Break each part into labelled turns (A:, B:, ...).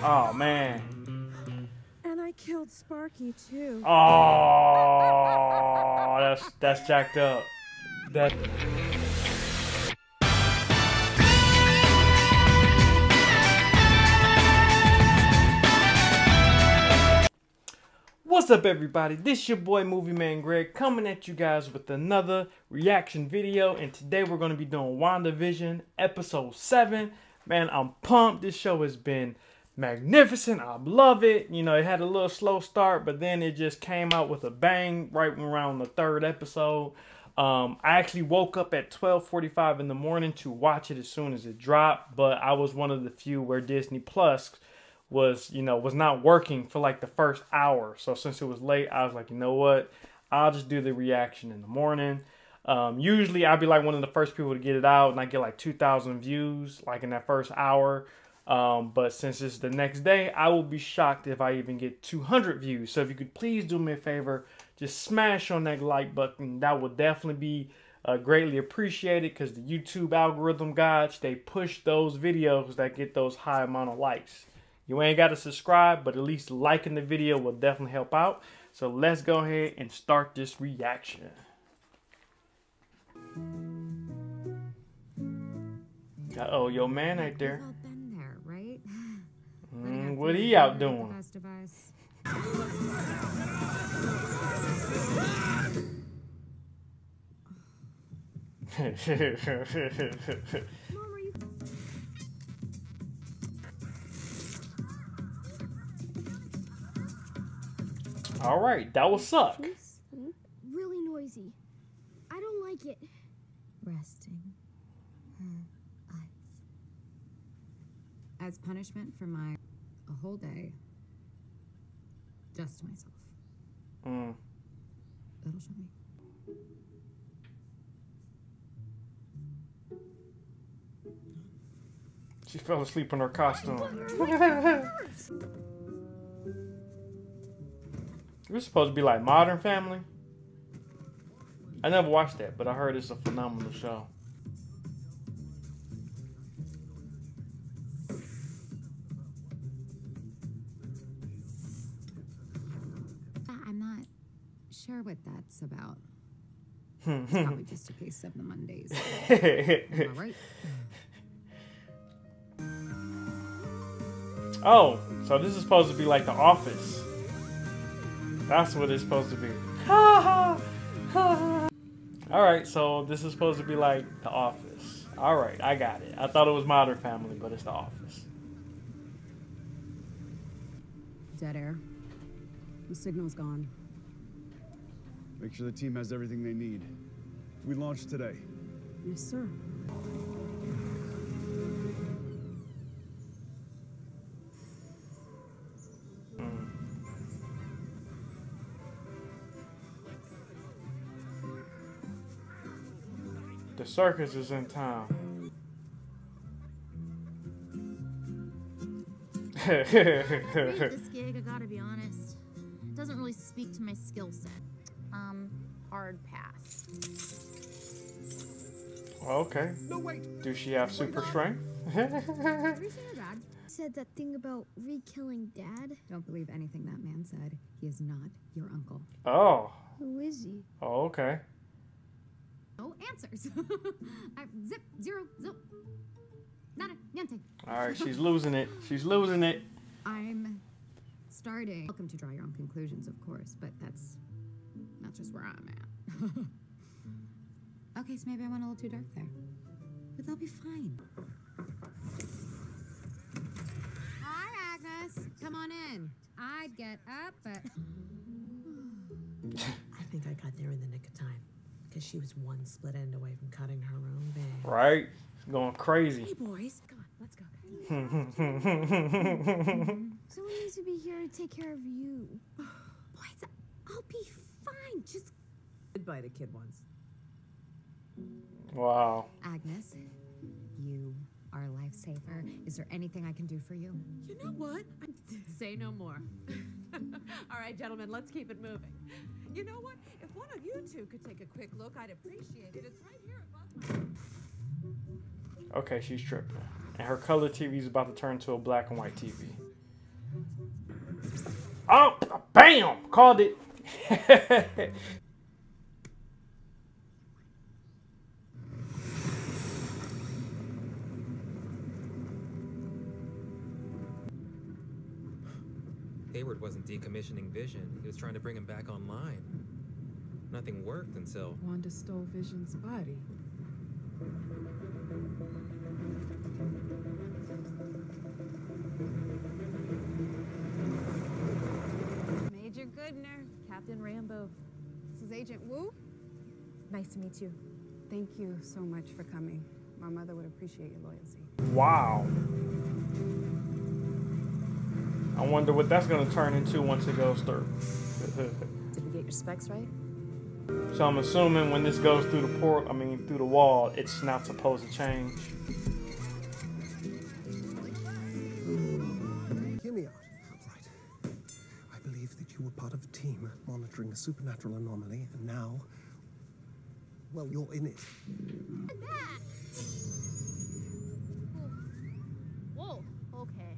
A: Oh man.
B: And I killed Sparky too.
A: Oh, that's jacked up. That. What's up, everybody? This your boy Movie Man Greg coming at you guys with another reaction video, and today we're going to be doing Wandavision episode 7. Man, I'm pumped. This show has been magnificent. I love it. You know, it had a little slow start, but then it just came out with a bang right around the 3rd episode. I actually woke up at 12:45 in the morning to watch it as soon as it dropped, but I was one of the few where Disney Plus was not working for like the first hour. So since it was late, I was like, you know what? I'll just do the reaction in the morning. Usually I'd be like one of the first people to get it out, and I get like 2,000 views like in that first hour. But since it's the next day, I will be shocked if I even get 200 views. So if you could please do me a favor, just smash on that like button. That would definitely be greatly appreciated, because the YouTube algorithm gods, they push those videos that get those high amount of likes. You ain't got to subscribe, but at least liking the video will definitely help out. So let's go ahead and start this reaction. Uh-oh, your man right there.
C: We've all been there, right?
A: What he out doing? All right, that will suck.
D: Really noisy. I don't like it.
C: Resting her eyes. As punishment for a whole day just to myself. That'll show me.
A: She fell asleep in her costume. It was supposed to be like Modern Family. I never watched that, but I heard it's a phenomenal show.
C: I'm not sure what that's about. It's probably just a case of the Mondays. All right.
A: Oh, so this is supposed to be like The Office. That's what it's supposed to be. Alright, so this is supposed to be like The Office. Alright, I got it. I thought it was Modern Family, but it's The Office.
C: Dead air. The signal's gone.
E: Make sure the team has everything they need. We launch today.
C: Yes, sir.
A: The circus is in town.
F: Read this gig, I gotta be honest. It doesn't really speak to my skill set. Hard pass.
A: Okay.
E: No, wait.
A: Do she have super strength?
D: Said that thing about re-killing Dad.
C: Don't believe anything that man said. He is not your uncle.
A: Oh.
D: Who is he?
A: Oh, okay.
C: No answers. Zip, zero, zip. Nada, niente.
A: Alright, she's losing it. She's losing it.
C: I'm starting. Welcome to draw your own conclusions, of course, but that's not just where I'm at. Okay, so maybe I went a little too dark there. But they'll be fine. Hi, Agnes. Come on in. I'd get up, but...
B: I think I got there in the nick of time, because she was one split end away from cutting her own bang.
A: Right? She's going crazy.
B: Hey, boys. Come on, let's go.
D: Someone needs to be here to take care of you.
C: Boys, I'll be fine. Just...
B: Goodbye to kid once.
A: Wow.
C: Agnes, you are a lifesaver. Is there anything I can do for you?
B: You know what? Say no more. All right, gentlemen, let's keep it moving. You know what? If one of you two could take a quick look, I'd appreciate it. It's right here above my...
A: Okay, she's tripping. And her color TV is about to turn to a black and white TV. Oh, bam! Called it.
G: Hayward wasn't decommissioning Vision. He was trying to bring him back online. Nothing worked until...
B: Wanda stole Vision's body. Major Goodner, Captain Rambo.
H: This is Agent Wu.
B: Nice to meet you.
H: Thank you so much for coming. My mother would appreciate your loyalty.
A: Wow. I wonder what that's going to turn into once it goes through.
B: Did we get your specs right?
A: So I'm assuming when this goes through the through the wall, it's not supposed to change.
I: Hear me out. Right. I believe that you were part of a team monitoring a supernatural anomaly, and now, well, you're in it.
F: Whoa, okay.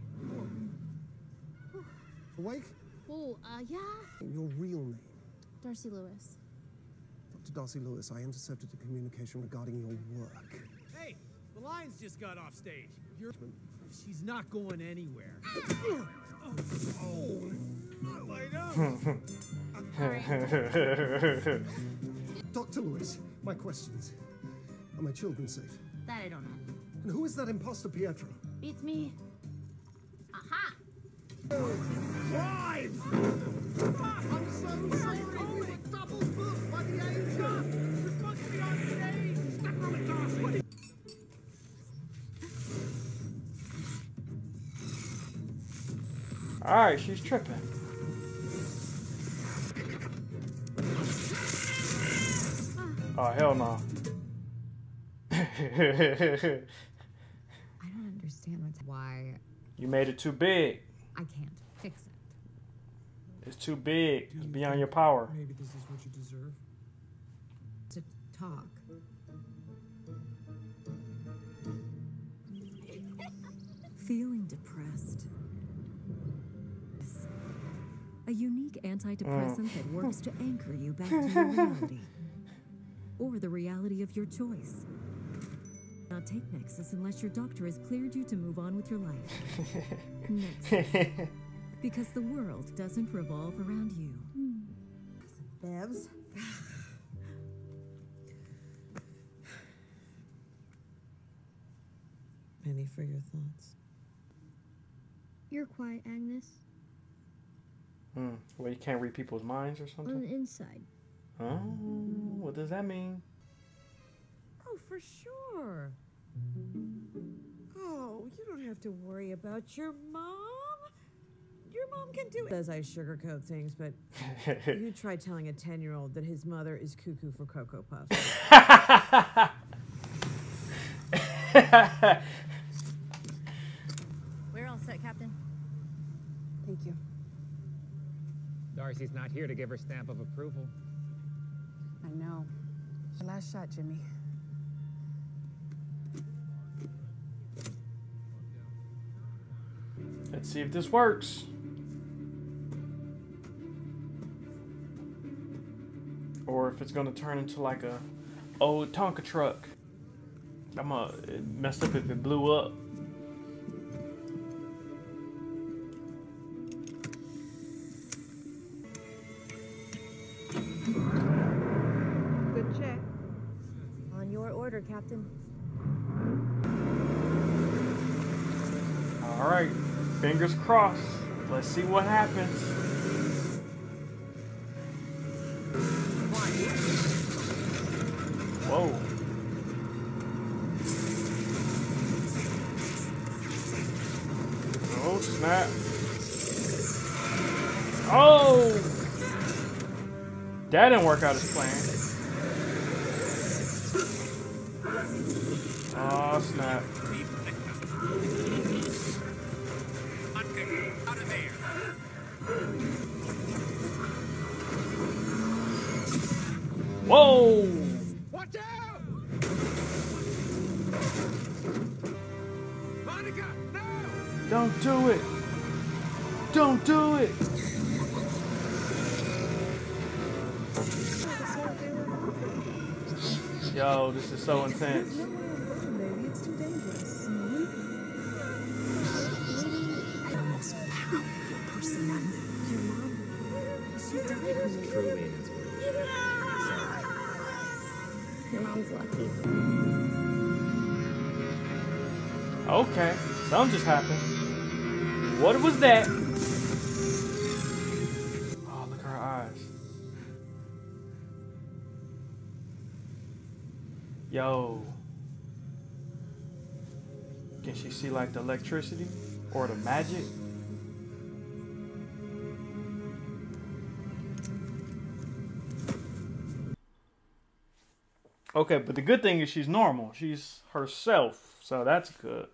I: Awake?
F: Oh, yeah.
I: Your real name.
F: Darcy Lewis.
I: Dr. Darcy Lewis, I intercepted a communication regarding your work.
J: Hey, the lion's just got off stage. She's not going anywhere.
I: Dr. Lewis, my questions. Are my children safe?
F: That I don't know.
I: And who is that imposter Pietro?
F: Beats me. Aha!
I: Drive! I'm so sorry. We were double booked by the agent. You're supposed to be on stage. Step on the gas.
A: Alright, she's tripping. Oh, hell no.
C: I don't understand why
A: You made it too big.
C: I can't fix it.
A: It's too big. It's beyond your power.
I: Maybe this is what you deserve.
C: To talk.
K: Feeling depressed? A unique antidepressant that works to anchor you back to your reality. Or the reality of your choice. Not take Nexus unless your doctor has cleared you to move on with your life. Nexus. Because the world doesn't revolve around you.
B: Bevs?
L: Any for your thoughts?
D: You're quiet, Agnes.
A: Well, you can't read people's minds or
D: On
A: something?
D: the inside.
A: Oh, what does that mean?
B: Oh, for sure. Oh, you don't have to worry about your mom. Your mom can do it. Says I sugarcoat things, but you try telling a 10-year-old that his mother is cuckoo for Cocoa Puffs.
F: We're all set, Captain.
H: Thank you.
J: Darcy's not here to give her stamp of approval.
H: I know. Last shot, Jimmy.
A: Let's see if this works. Or if it's gonna turn into like a old Tonka truck. It messed up if it blew up.
B: Good check. On your order, Captain.
A: All right, fingers crossed. Let's see what happens. Whoa. Oh, snap. Oh! That didn't work out as planned. Oh, snap.
J: Out of there.
A: Whoa!
J: Watch out! Monica, no!
A: Don't do it! Don't do it. Yo, this is so intense.
H: Baby, it's too dangerous.
C: The most powerful person I know. Your mom. She died when they
G: Truly an inspiration.
C: Your mom's lucky.
A: Okay, something just happened. What was that? Oh, look at her eyes. Yo. Can she see like the electricity or the magic? Okay, but the good thing is she's normal. She's herself, so that's good.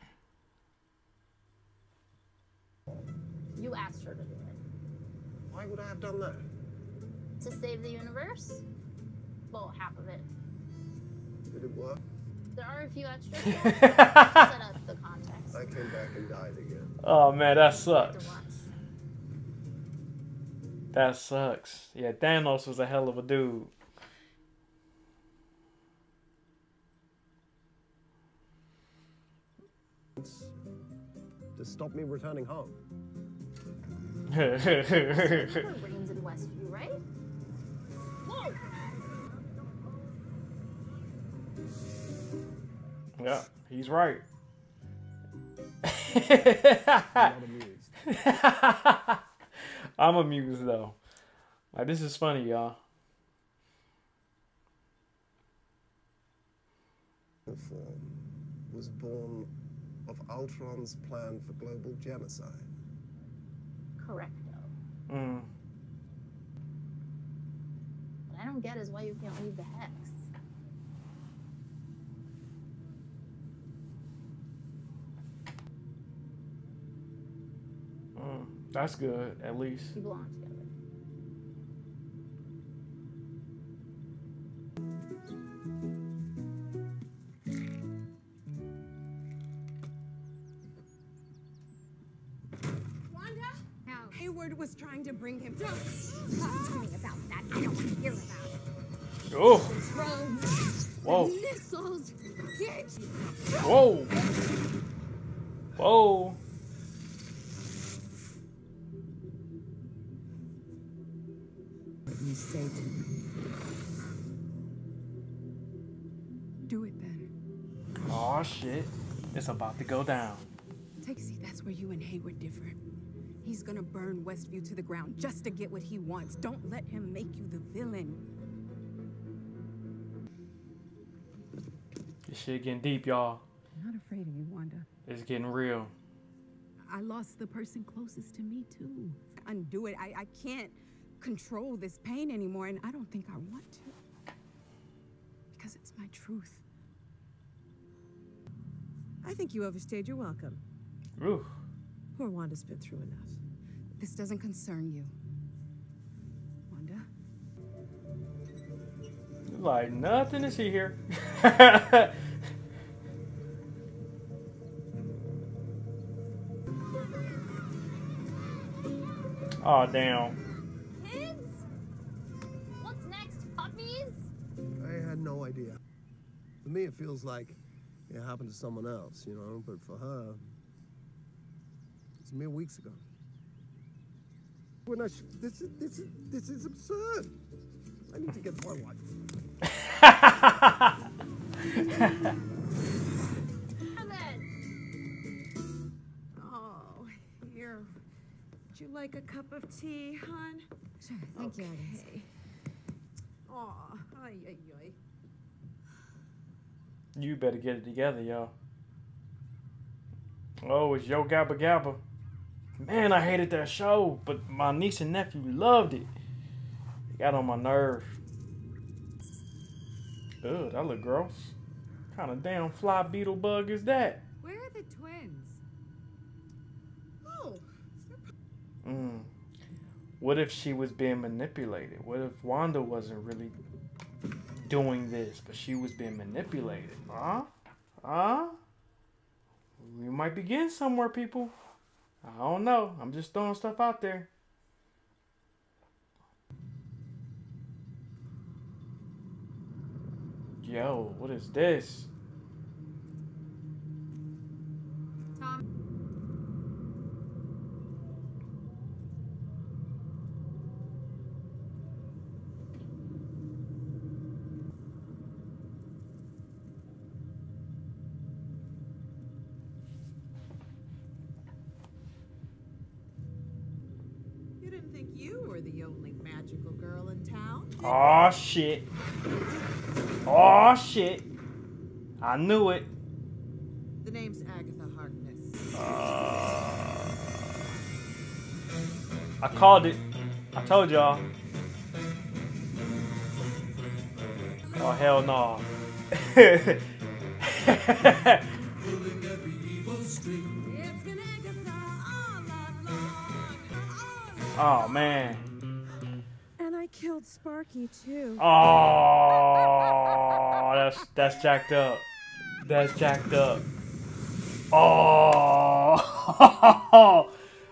F: You asked her to do it.
I: Why would I have done that?
F: To save the universe? Well, half of it.
I: Did it work?
F: There are a few extras. To set up the context.
I: I came back and died again.
A: Oh man, that sucks. That sucks. Yeah, Thanos was a hell of a dude.
I: To stop me returning home.
F: Reigns in Westview, right? Whoa!
A: Yeah, he's right. I'm amused though. Like, this is funny, y'all.
I: The form was born of Ultron's plan for global genocide.
F: Correcto.
A: Mm.
F: What I don't get is why you can't leave the hex.
A: That's good, at least.
F: You belong together.
H: Hayward was trying to bring him. Don't talk to me about that. I don't want to hear about it.
A: Oh.
H: Whoa.
A: Whoa.
H: Missiles.
A: Whoa. Whoa.
H: What you say to me. Do it then.
A: Oh shit. It's about to go down.
H: See, that's where you and Hayward differ. He's gonna burn Westview to the ground just to get what he wants. Don't let him make you the villain.
A: This shit getting deep, y'all.
H: I'm not afraid of you, Wanda.
A: It's getting real.
H: I lost the person closest to me, too. Undo it. I can't control this pain anymore, and I don't think I want to. Because it's my truth.
B: I think you overstayed your welcome.
A: Ooh.
B: Poor Wanda's been through enough.
H: This doesn't concern you. Wanda?
A: Like nothing to see here. Oh damn.
F: Kids? What's next, puppies?
I: I had no idea. For me, it feels like it happened to someone else, you know, but for her, it's mere weeks ago. When this is absurd. I need to get my wife.
B: Oh, here. Would you like a cup of tea, hon?
C: Sure, thank you, Agnes.
B: Aw, ay, ay, ay.
A: You better get it together, y'all. Oh, it's Yo Gabba Gabba. Man, I hated that show, but my niece and nephew loved it. It got on my nerve. Ugh, that look gross. What kind of damn fly beetle bug is that?
C: Where are the twins?
B: Oh.
A: What if she was being manipulated? What if Wanda wasn't really doing this, but she was being manipulated? Huh? Huh? We might be getting somewhere, people. I don't know. I'm just throwing stuff out there. Yo, what is this?
B: Tom.
M: You didn't think you were the only magical girl in town, did you?
A: Oh shit. Oh shit. I knew it.
M: The name's Agatha Harkness.
A: I called it. I told y'all. Oh hell no. Oh man.
D: And I killed Sparky too.
A: Oh, that's jacked up. That's jacked up. Oh.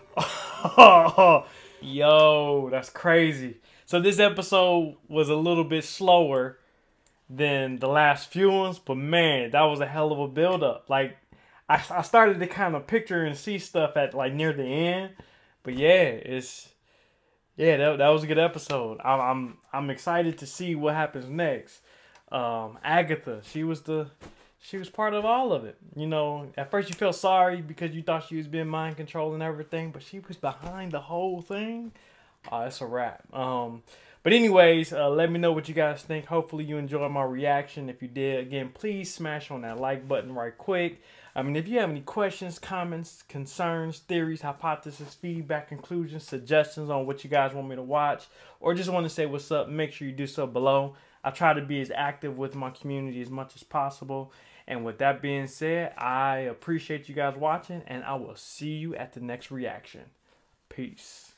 A: Yo, that's crazy. So this episode was a little bit slower than the last few ones, but man, that was a hell of a build up. Like I started to kind of picture and see stuff at like near the end, but yeah, that was a good episode. I'm excited to see what happens next. Agatha, she was part of all of it. You know, at first you felt sorry because you thought she was being mind controlled and everything, but she was behind the whole thing. It's a wrap. But anyways, let me know what you guys think. Hopefully you enjoyed my reaction. If you did, again, please smash on that like button right quick. I mean, if you have any questions, comments, concerns, theories, hypotheses, feedback, conclusions, suggestions on what you guys want me to watch, or just want to say what's up, make sure you do so below. I try to be as active with my community as much as possible. And with that being said, I appreciate you guys watching, and I will see you at the next reaction. Peace.